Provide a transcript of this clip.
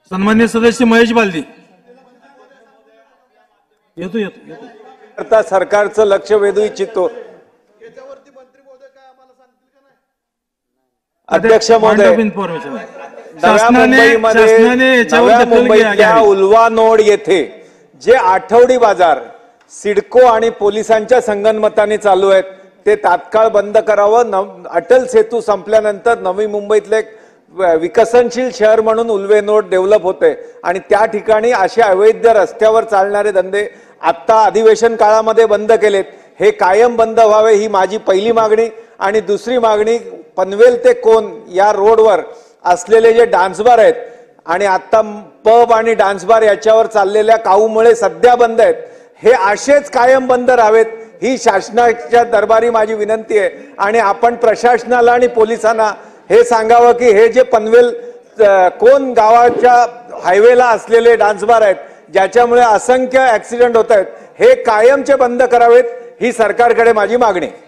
सन्मान्य सदस्य महेश बालदी येतो येतो येतो आता सरकारचं लक्ष वेधू इच्छितो। अध्यक्ष महोदय, नव्या मुंबईतल्या उल्वानोड येथे जे आठवडी बाजार सिडको आणि पोलिसांच्या संगनमताने चालू आहेत ते तात्काळ बंद करावं। अटल सेतू संपल्यानंतर नवी मुंबईतले विकसनशील शहर म्हणून उल्वेनोड डेव्हलप होते आणि त्या ठिकाणी असे अवैध रस्त्यावर चालणारे धंदे आता अधिवेशन काळामध्ये बंद केलेत, हे कायम बंद व्हावे ही माझी पहिली मागणी। आणि दुसरी मागणी, पनवेल ते कोण या रोडवर असलेले जे डान्स बार आहेत आणि आता पब आणि डान्स बार याच्यावर चाललेल्या काऊमुळे सध्या बंद आहेत, हे असेच कायम बंद राहावेत ही शासनाच्या दरबारी माझी विनंती आहे। आणि आपण प्रशासनाला आणि पोलिसांना हे सांगावं की हे जे पनवेल कोण गावाच्या हायवेला असलेले डान्स बार आहेत ज्याच्यामुळे असंख्य ऍक्सिडेंट होत आहेत, हे कायमचे बंद करावेत ही सरकारकडे माझी मागणी।